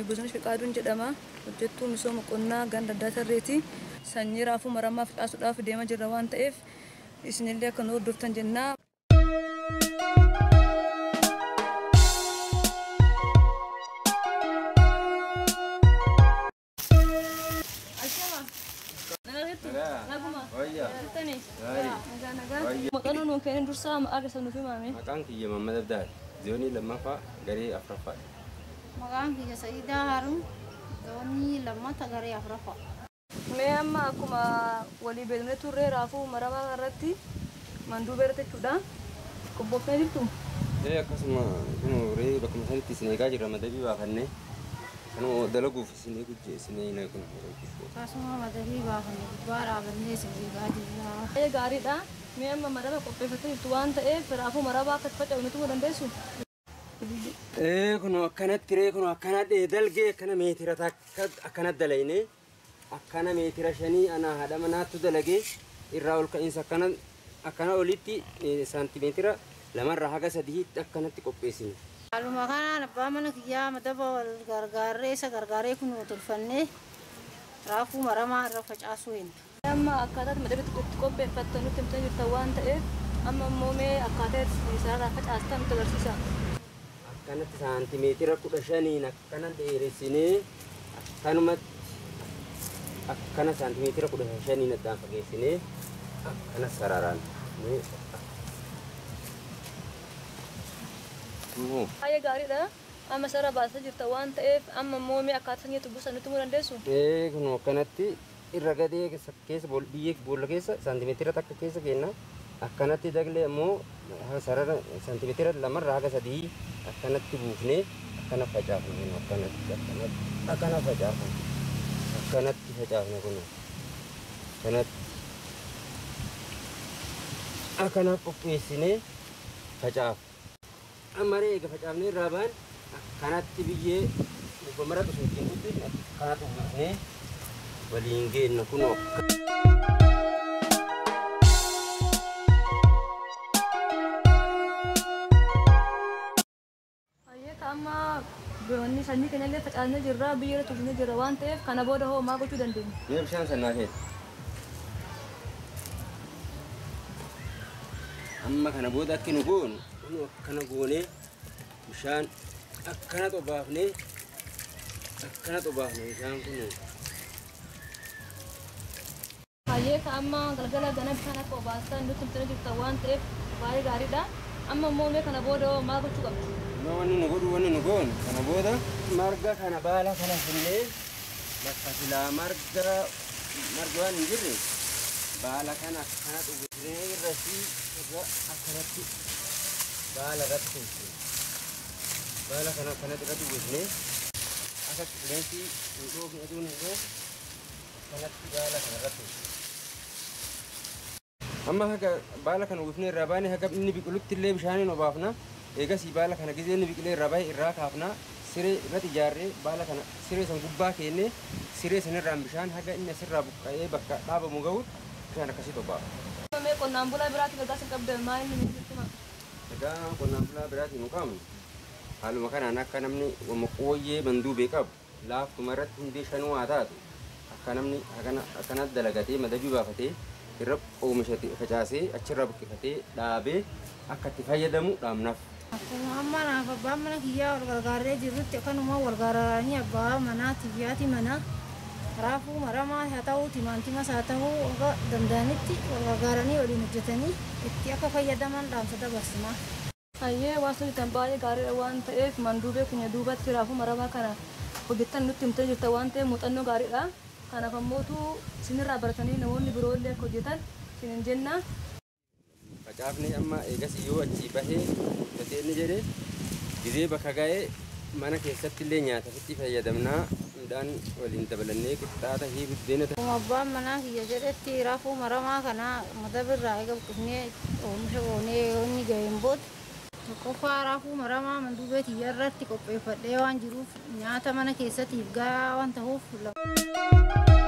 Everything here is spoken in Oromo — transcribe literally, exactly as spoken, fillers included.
Business Fiqaaduun jedhama. Hojjettuu misooma qonnaa ganda Daatarreeti. Sanyii raafuu maramaa facaasuudhaaf deemaa jirra waan ta'eef isinillee akka nu hordoftan jenna. Maqaan nuun kenneen dursaa maqaa keessa nuuf himame. Maqaan kiyya Mammad Abdaal, zoonii lammaffaa garee afuraffaa. Maqaan kiyya Sa'idaa Haruun, zoonii lammaffaa garee afuraffaa. Mee amma akkuma walii beeknee turre raafuu maramaa irratti manduubee irratti jechuudha. Qophoofnee jirtu? Ee akkasuma kun ree bakkuma sanitti isin eegaa jirra madabii baafannee. Kanuma dalaguuf isin eeguujjee isin eegnaa kun. Akkasuma madabii baafannee gubbaa dhaabannee isin eegaa jirra. Ee gaariidha. Mee amma maraba qopheeffattee jirtu waan ta'eef raafuu marabaa akka faca'u nuti dandeessu? Ee kun akkanatti ree kun akkana dalgee akkana meetira takka akkana dalaynee akkana meetira shanii ana haadha manaattu dalagee irraa ol ka'iinsa akkana akkana olitti saantimeetira lamarraa haga sadiitti akkanatti qopheessine. Haaluma kanaan abbaa mana kiyyaa madaba wal gargaarree isa gargaaree kun tolfannee raafuu maramaa irra facaasuu hin. Amma akkaataa madaba itti qopheeffattan nutti himtanii jirtan waan ta'eef amma immoo mee akkaataa isaarraa facaastan nutti agarsiisa. Akkanatti saantimeetira kudha shaniin akkana dheeressinee akkanumatti akkana saantimeetira kudha shaniin addaan fageessinee akkana sararaan. Baay'ee gaariidha. Amma sarara baasaa jirta waan ta'eef amma immoo mee akkaataa sanyiitu buusan nutti himuu dandeessu? Ee kun akkanatti irra gadee keessa biyyee boolla keessa saantimeetira takka keessa kenna. Akkanatti daglee immoo sarara saantimeetira lamarraa haga sadii akkanatti buufnee akkana facaafne akkanatti akkanatti akkana facaafne akkanatti facaafne kun akkanatti akkana qopheessinee facaafne. Amma eega facaafnee irraa baan akkanatti biyyee muka maratu sun ittiin guddifne akkanatti buufnee waliin geenna kunoo. Amma boonni sanyii keenyallee facaasnee jirra biyyee tuufnee jirra waan ta'eef kana booda hoo maal gochuu dandeenya? Mee bishaan sannaa keessa. Amma kana booda akka nu goonu kun akkana goonee bishaan akkana xobaafnee akkana xobaafne bishaan kun. Hayyee amma galgala gana bishaan akka obaastan nutti himtanii jirtan waan ta'eef baay'ee gaariidha. Amma immoo mee kana booda hoo maal gochuu qabna? No wanni nu godhu wanni nu goonu kana booda marga kana baala kana finnee bakka silaa marga marga waan hin jirre baala kana akkana dhugusinee irratti irra akkanatti baala irratti tuunsine baala kana akkanatti irra dhugusinee akka qilleensi hin dhoofne aduun hin dhoofne akkanatti baala kana irratti tuunsine. Amma haga baala kana uwwifnee irraa baane haga inni biqilutti illee bishaaniin obaafna. Eegas baala kana gisee inni biqilee irraa bahe irraa kaafna siree irratti ijaarree baala kana siree san gubbaa keennee siree sanirraan bishaan haga inni asirraa buqqa'ee bakka dhaabamu gahu bishaan akkasii tobbaafa. Mee qonnaan bulaa biraatti gargaarsa qabda maal inni jechuudha? Egaa qonnaan bulaa biraatti nu qabnu haaluma kanaan akka namni qooyyee manduubee qabu laaftuma irratti hundee shanuu haa taatu akka namni akkanatti dalagatee madabii baafatee irra oomishate facaasee achirraa buqqifatee dhaabee akka itti fayyadamu dhaamnaaf. Amma naaf abbaan mana kiyyaa wal gargaarree jirrutti akkanuma wal gargaaranii abbaa manaa tiyyaati mana raafuu maramaa haa ta'uu timaantimas haa ta'uu akka danda'anitti wal gargaaranii waliin hojjetanii itti akka fayyadaman dhaamsa dabarsina. Hayyee waan sun baay'ee gaariidha waan ta'eef manduubee keenya duubatti raafuu maramaa kana hojjettan nutti himtee jirta waan ta'eef muuxannoo gaariidha. Kanaaf ammootu isinirraa baratanii namoonni biroollee akka hojjetan isinin jenna. Facaafni amma eegas yoo achi bahee guddatee inni jedhe gisee bakka ga'ee mana keessatti illee nyaatafitti fayyadamnaa midhaan waliin dabalannee qixxaata hii buddeena ta'e. Abbaan manaa kiyya jedhetti raafuu maramaa kana madabirraa eega buqqifnee oomisha goonee inni ga'een booda qofaa raafuu maramaa manduubee tiyya irratti qopheeffadhee waan jiruuf nyaata mana keessatiif gahaa waan ta'uuf.